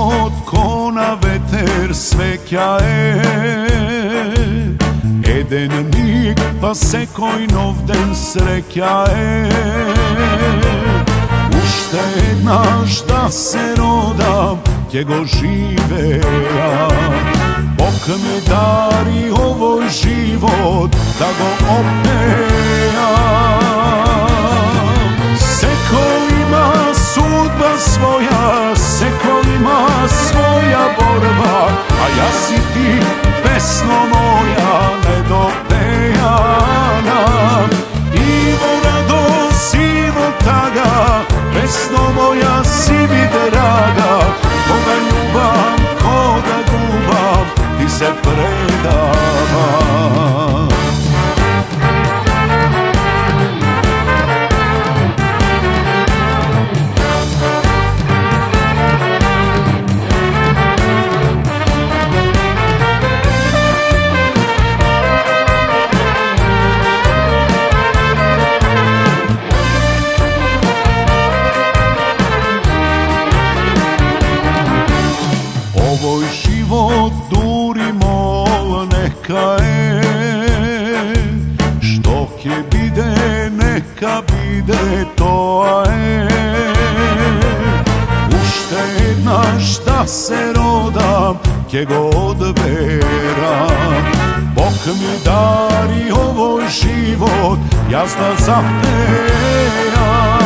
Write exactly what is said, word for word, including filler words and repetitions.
život ko na veter sve kjae. Eden nik pa sekoj novden srekjae. Ušte naš da se rodam, gdje go živeja. Bog mi dari ovoj život da go opejam. Seko ima sudba svoja, seko ima svoja borba, a ja si ti, pesno moja, nedopejana. Ivo radost, Ivo taga, pesno moja si mi draga. Koga ljubam, koga gubam, ti se predavam. Ovoj život durimo neka je, što ke bide neka bide to je. Ušte naš da se rodam, gdje god veram. Bog mi dari ovoj život, ja zna zapejam.